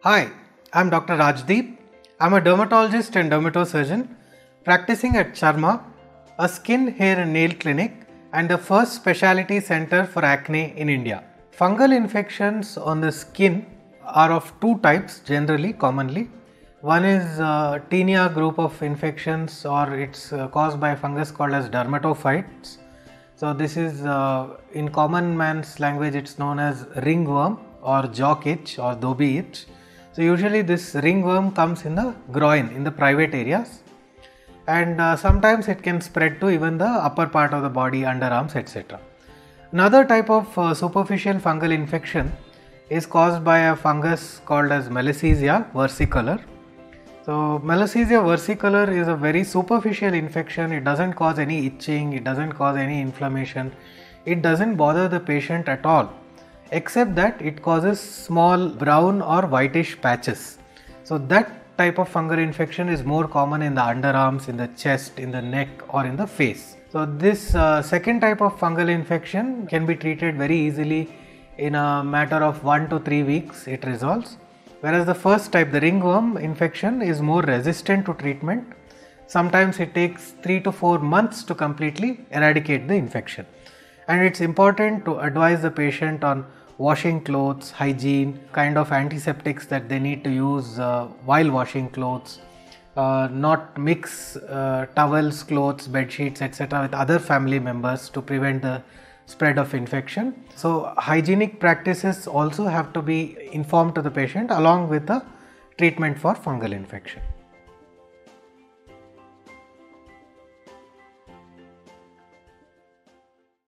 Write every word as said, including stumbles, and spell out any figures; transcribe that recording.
Hi, I'm Doctor Rajdeep. I'm a dermatologist and dermatosurgeon practicing at Charma, a skin, hair and nail clinic and the first specialty center for acne in India. Fungal infections on the skin are of two types generally, commonly. One is uh, Tinea group of infections, or it's uh, caused by a fungus called as dermatophytes. So this is uh, in common man's language it's known as ringworm or jock itch or dobi itch. So usually this ringworm comes in the groin, in the private areas, and uh, sometimes it can spread to even the upper part of the body, underarms, et cetera. Another type of uh, superficial fungal infection is caused by a fungus called as Malassezia versicolor. So Malassezia versicolor is a very superficial infection. It doesn't cause any itching, it doesn't cause any inflammation, it doesn't bother the patient at all, except that it causes small brown or whitish patches. So that type of fungal infection is more common in the underarms, in the chest, in the neck or in the face. So this uh, second type of fungal infection can be treated very easily. In a matter of one to three weeks it resolves. Whereas the first type, the ringworm infection, is more resistant to treatment. Sometimes it takes three to four months to completely eradicate the infection. And it's important to advise the patient on washing clothes, hygiene, kind of antiseptics that they need to use uh, while washing clothes, uh, not mix uh, towels, clothes, bed sheets, et cetera with other family members to prevent the spread of infection. So hygienic practices also have to be informed to the patient along with the treatment for fungal infection.